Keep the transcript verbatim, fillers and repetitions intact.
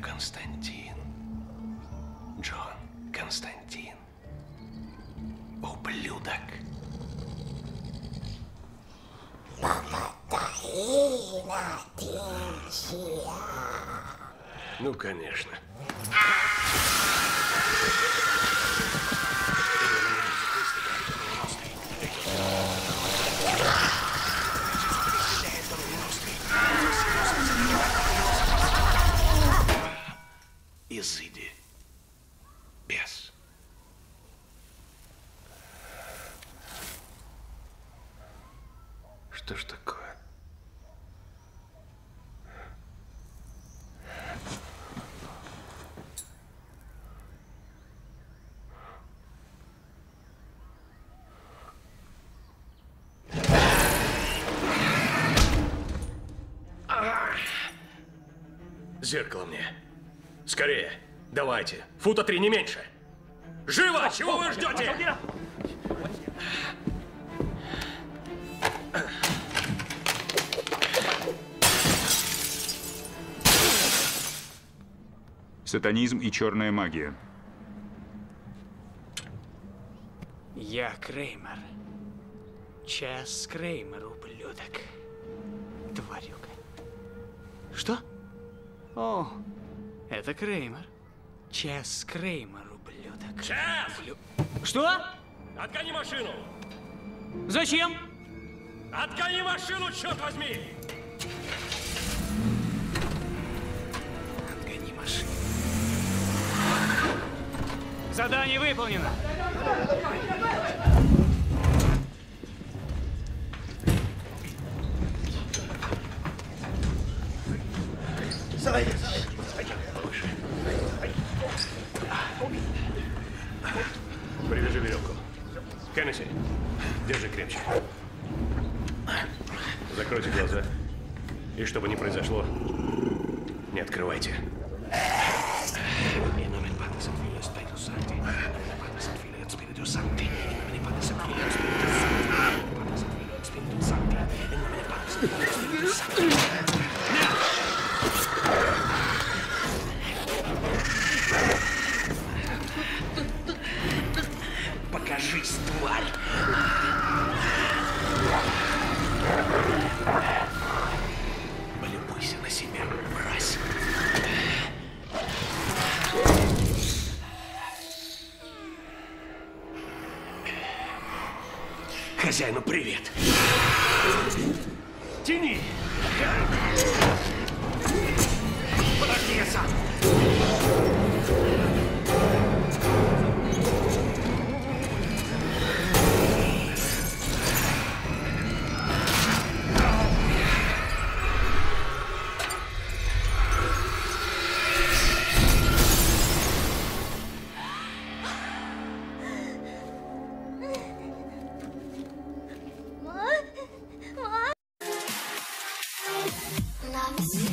Константин. Джон Константин. Ублюдок. Ну, конечно. Изыди. Бес. Что ж такое? Зеркало мне. Скорее. Давайте. Фута три, не меньше. Живо! Чего вы ждете? Сатанизм и черная магия. Я Креймер. Час Креймер, ублюдок. Тварюка. Что? О, это Креймер. Час Креймер, ублюдок. Час! Блю... Что? Отгони машину! Зачем? Отгони машину, черт возьми! Отгони машину. Задание выполнено. Привяжи веревку. Хеннесси, держи крепче. Закройте глаза. И что бы ни произошло, не открывайте. Покажись, тварь! Полюбуйся на себя, мразь. Хозяину привет. Тяни! Подожди, я сам. Love